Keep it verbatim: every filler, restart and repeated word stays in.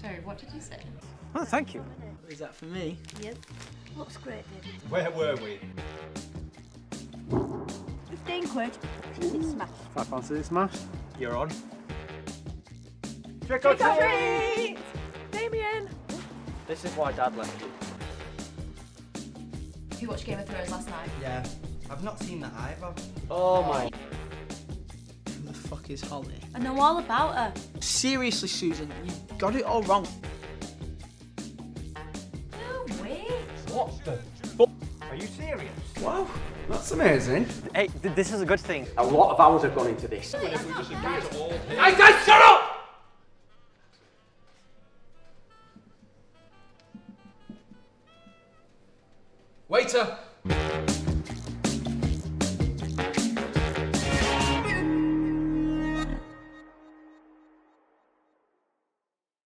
Sorry, what did you say? Oh, thank you. Is that for me? Yes. Looks great, David. Where were we? fifteen quid. It's smashed. Five pounds to this smash. You're on. Trick or treat! Damien! This is why Dad left you. You watched Game of Thrones last night? Yeah. I've not seen that either. Oh my. Who the fuck is Holly? I know all about her. Seriously, Susan, you got it all wrong. No way. What the fuck? Are you serious? Wow, that's amazing. Hey, th this is a good thing. A lot of hours have gone into this. If we just agree to all Hey guys, shut up!